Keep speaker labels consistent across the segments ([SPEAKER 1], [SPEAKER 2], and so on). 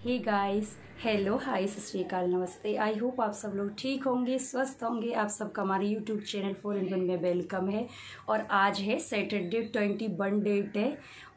[SPEAKER 1] Hey guys, hello, हाय, सत श्री अकाल, नमस्ते। आई होप आप सब लोग ठीक होंगे, स्वस्थ होंगे। आप सबका हमारे यूट्यूब चैनल 4-in-1 में वेलकम है। और आज है सैटरडे, 21 डेट है।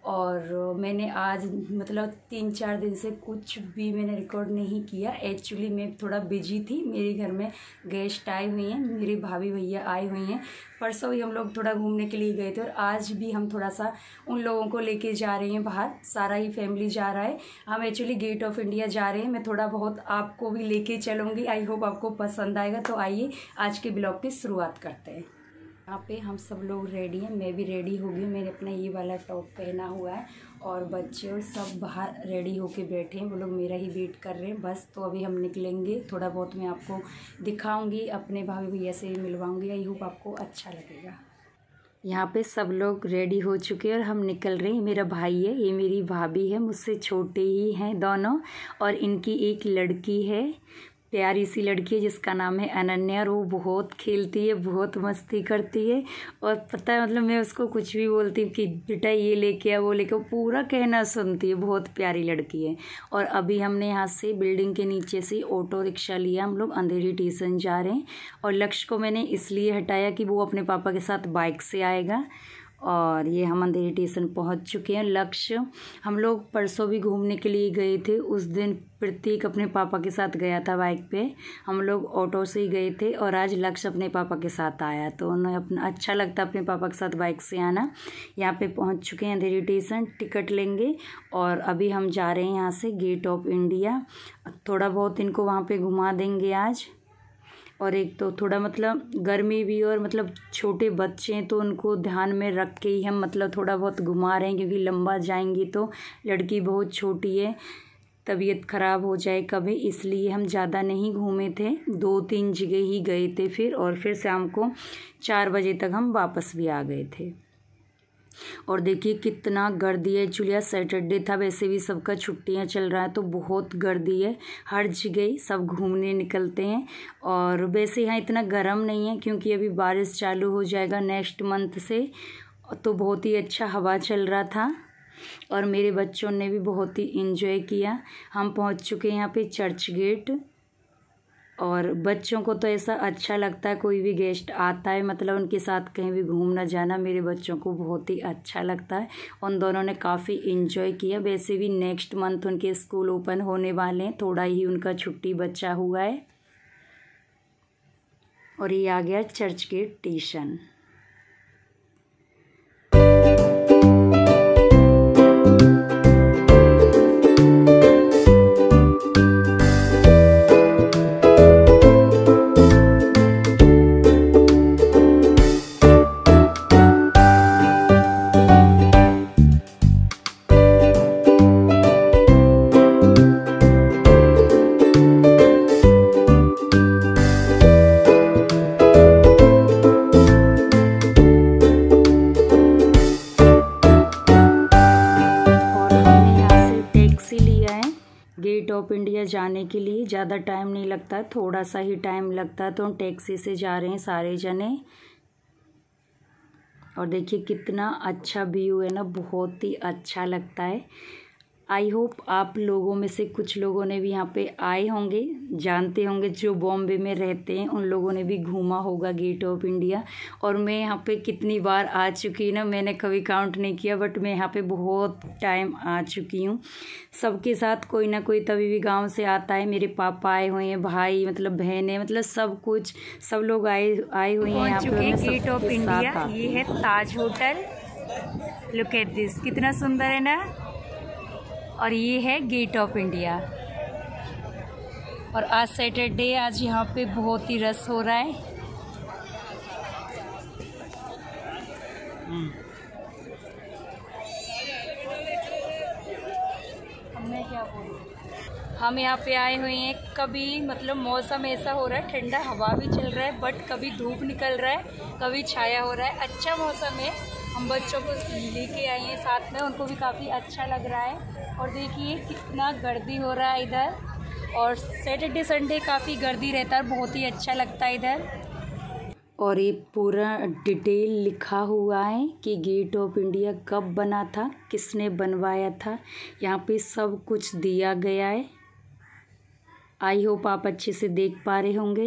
[SPEAKER 1] और मैंने आज मतलब 3-4 दिन से कुछ भी मैंने रिकॉर्ड नहीं किया। एक्चुअली मैं थोड़ा बिजी थी। मेरे घर में गेस्ट आए हुए हैं, मेरी भाभी भैया आए हुए हैं। परसों ही हम लोग थोड़ा घूमने के लिए गए थे और आज भी हम थोड़ा सा उन लोगों को लेके जा रहे हैं बाहर। सारा ही फैमिली जा रहा है। हम एक्चुअली गेट ऑफ इंडिया जा रहे हैं। मैं थोड़ा बहुत आपको भी लेके चलूँगी। आई होप आपको पसंद आएगा। तो आइए आज के ब्लॉग की शुरुआत करते हैं। यहाँ पे हम सब लोग रेडी हैं। मैं भी रेडी हो गई। मैंने अपना ये वाला टॉप पहना हुआ है और बच्चे और सब बाहर रेडी होके बैठे हैं। वो लोग मेरा ही वेट कर रहे हैं बस। तो अभी हम निकलेंगे। थोड़ा बहुत मैं आपको दिखाऊंगी, अपने भाभी भैया से भी मिलवाऊंगी। आई होप आपको अच्छा लगेगा। यहाँ पे सब लोग रेडी हो चुके हैं और हम निकल रहे हैं। मेरा भाई है, ये मेरी भाभी है, मुझसे छोटे ही हैं दोनों। और इनकी एक लड़की है, प्यारी सी लड़की है जिसका नाम है अनन्या। और वो बहुत खेलती है, बहुत मस्ती करती है। और पता है मतलब मैं उसको कुछ भी बोलती हूँ कि बेटा ये लेके आ, वो लेके, वो पूरा कहना सुनती है। बहुत प्यारी लड़की है। और अभी हमने यहाँ से बिल्डिंग के नीचे से ऑटो रिक्शा लिया। हम लोग अंधेरी स्टेशन जा रहे हैं। और लक्ष्य को मैंने इसलिए हटाया कि वो अपने पापा के साथ बाइक से आएगा। और ये हम अंधेरी स्टेशन पहुँच चुके हैं। लक्ष्य, हम लोग परसों भी घूमने के लिए गए थे। उस दिन प्रतीक अपने पापा के साथ गया था बाइक पे। हम लोग ऑटो से ही गए थे। और आज लक्ष्य अपने पापा के साथ आया। तो उन्हें अपना अच्छा लगता अपने पापा के साथ बाइक से आना। यहाँ पे पहुँच चुके हैं अंधेरी स्टेशन। टिकट लेंगे और अभी हम जा रहे हैं यहाँ से गेट ऑफ इंडिया। थोड़ा बहुत इनको वहाँ पर घुमा देंगे आज। और एक तो थोड़ा मतलब गर्मी भी और मतलब छोटे बच्चे हैं तो उनको ध्यान में रख के ही हम मतलब थोड़ा बहुत घुमा रहे हैं। क्योंकि लंबा जाएंगी तो लड़की बहुत छोटी है, तबीयत ख़राब हो जाए कभी, इसलिए हम ज़्यादा नहीं घूमे थे। 2-3 जगह ही गए थे फिर। और फिर शाम को 4 बजे तक हम वापस भी आ गए थे। और देखिए कितना गर्दी है। एक्चुअली आज सैटरडे था, वैसे भी सबका छुट्टियां चल रहा है तो बहुत गर्दी है। हर जगह सब घूमने निकलते हैं। और वैसे यहाँ इतना गर्म नहीं है क्योंकि अभी बारिश चालू हो जाएगा नेक्स्ट मंथ से। तो बहुत ही अच्छा हवा चल रहा था और मेरे बच्चों ने भी बहुत ही इंजॉय किया। हम पहुँच चुके हैं यहाँ पे चर्च गेट। और बच्चों को तो ऐसा अच्छा लगता है, कोई भी गेस्ट आता है मतलब उनके साथ कहीं भी घूमना जाना मेरे बच्चों को बहुत ही अच्छा लगता है। उन दोनों ने काफ़ी इन्जॉय किया। वैसे भी नेक्स्ट मंथ उनके स्कूल ओपन होने वाले हैं, थोड़ा ही उनका छुट्टी बचा हुआ है। और ये आ गया Churchgate station. Gate of India जाने के लिए ज़्यादा टाइम नहीं लगता है, थोड़ा सा ही टाइम लगता है। तो हम टैक्सी से जा रहे हैं सारे जने। और देखिए कितना अच्छा व्यू है ना, बहुत ही अच्छा लगता है। आई होप आप लोगों में से कुछ लोगों ने भी यहाँ पे आए होंगे, जानते होंगे। जो बॉम्बे में रहते हैं उन लोगों ने भी घूमा होगा गेट ऑफ इंडिया। और मैं यहाँ पे कितनी बार आ चुकी ना, मैंने कभी काउंट नहीं किया, बट मैं यहाँ पे बहुत टाइम आ चुकी हूँ। सबके साथ कोई ना कोई तभी भी गांव से आता है। मेरे पापा आए हुए हैं, भाई मतलब बहनें, मतलब सब कुछ, सब लोग आए हुए हैं यहाँ पे गेट ऑफ इंडिया। ये है Taj hotel. Look at this, कितना सुंदर है ना। और ये है गेट ऑफ इंडिया। और आज सैटरडे, आज यहाँ पे बहुत ही रश हो रहा है। हमने क्या बोला, हम यहाँ पे आए हुए हैं। कभी मतलब मौसम ऐसा हो रहा है, ठंडा हवा भी चल रहा है, बट कभी धूप निकल रहा है, कभी छाया हो रहा है। अच्छा मौसम है। हम बच्चों को लेके आए हैं साथ में, उनको भी काफ़ी अच्छा लग रहा है। और देखिए कितना गर्दी हो रहा है इधर। और सैटरडे संडे काफ़ी गर्दी रहता है, बहुत ही अच्छा लगता है इधर। और ये पूरा डिटेल लिखा हुआ है कि गेट ऑफ इंडिया कब बना था, किसने बनवाया था। यहाँ पे सब कुछ दिया गया है। आई होप आप अच्छे से देख पा रहे होंगे।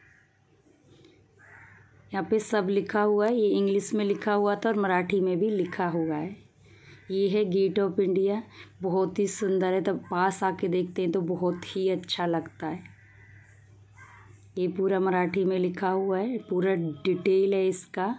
[SPEAKER 1] यहाँ पे सब लिखा हुआ है, ये इंग्लिश में लिखा हुआ था और मराठी में भी लिखा हुआ है। ये है गेट ऑफ इंडिया, बहुत ही सुंदर है। तब पास आके देखते हैं तो बहुत ही अच्छा लगता है। ये पूरा मराठी में लिखा हुआ है, पूरा डिटेल है इसका।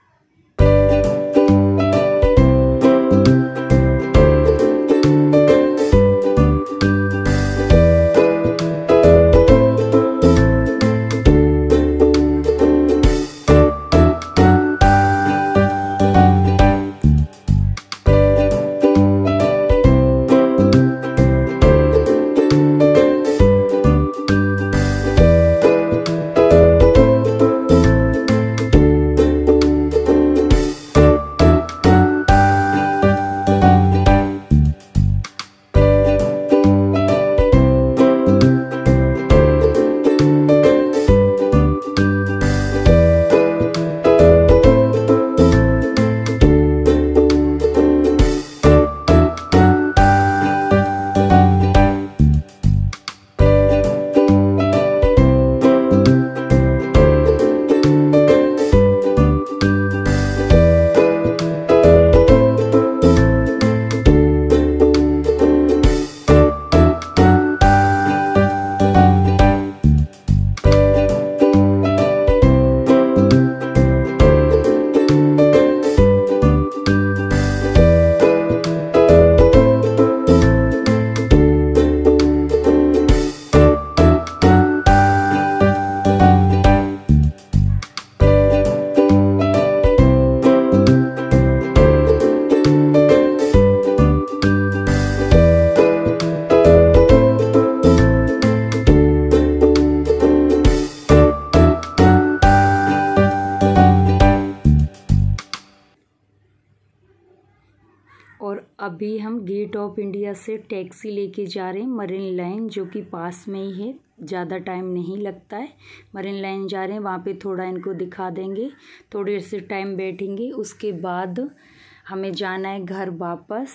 [SPEAKER 1] और अभी हम गेट ऑफ इंडिया से टैक्सी लेके जा रहे हैं मरीन लाइन, जो कि पास में ही है, ज़्यादा टाइम नहीं लगता है। मरीन लाइन जा रहे हैं, वहाँ पे थोड़ा इनको दिखा देंगे, थोड़ी देर से टाइम बैठेंगे, उसके बाद हमें जाना है घर वापस।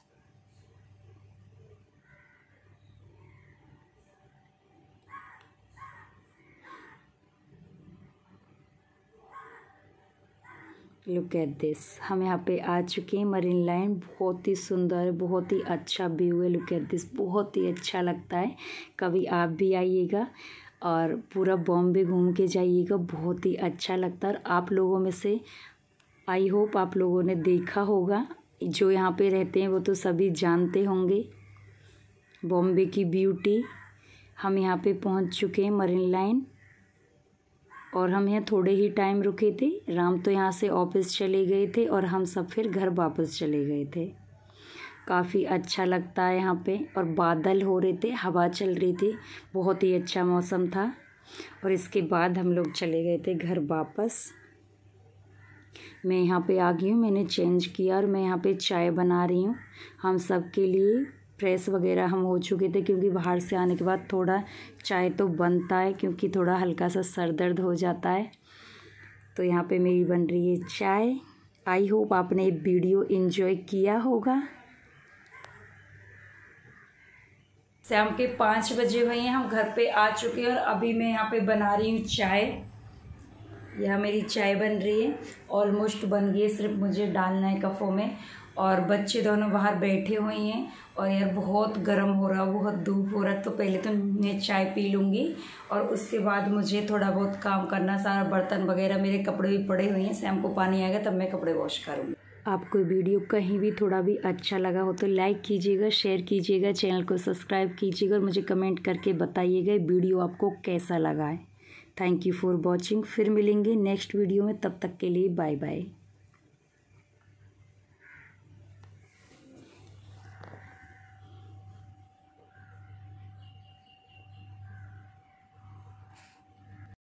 [SPEAKER 1] लुक एट दिस, हम यहाँ पे आ चुके हैं मरीन लाइन। बहुत ही सुंदर, बहुत ही अच्छा व्यू है। लुक एट दिस, बहुत ही अच्छा लगता है। कभी आप भी आइएगा और पूरा बॉम्बे घूम के जाइएगा, बहुत ही अच्छा लगता है। और आप लोगों में से आई होप आप लोगों ने देखा होगा, जो यहाँ पे रहते हैं वो तो सभी जानते होंगे बॉम्बे की ब्यूटी। हम यहाँ पे पहुँच चुके हैं मरीन लाइन और हम यहाँ थोड़े ही टाइम रुके थे। राम तो यहाँ से ऑफिस चले गए थे और हम सब फिर घर वापस चले गए थे। काफ़ी अच्छा लगता है यहाँ पे, और बादल हो रहे थे, हवा चल रही थी, बहुत ही अच्छा मौसम था। और इसके बाद हम लोग चले गए थे घर वापस। मैं यहाँ पे आ गई हूँ, मैंने चेंज किया और मैं यहाँ पे चाय बना रही हूँ हम सब के लिए। फ्रेश वगैरह हम हो चुके थे, क्योंकि बाहर से आने के बाद थोड़ा चाय तो बनता है, क्योंकि थोड़ा हल्का सा सर दर्द हो जाता है। तो यहाँ पे मेरी बन रही है चाय। आई होप आपने ये वीडियो एंजॉय किया होगा। शाम के 5 बजे हुए हैं, हम घर पे आ चुके हैं और अभी मैं यहाँ पे बना रही हूँ चाय। यह मेरी चाय बन रही है, ऑलमोस्ट बन गई है, सिर्फ मुझे डालना है कपों में। और बच्चे दोनों बाहर बैठे हुए हैं और यार बहुत गर्म हो रहा, बहुत धूप हो रहा। तो पहले तो मैं चाय पी लूँगी और उसके बाद मुझे थोड़ा बहुत काम करना, सारा बर्तन वगैरह, मेरे कपड़े भी पड़े हुए हैं। शाम को पानी आएगा तब मैं कपड़े वॉश करूँगी। आपको वीडियो कहीं भी थोड़ा भी अच्छा लगा हो तो लाइक कीजिएगा, शेयर कीजिएगा, चैनल को सब्सक्राइब कीजिएगा और मुझे कमेंट करके बताइएगा वीडियो आपको कैसा लगा है। Thank you for watching. फिर मिलेंगे नेक्स्ट वीडियो में, तब तक के लिए बाय बाय।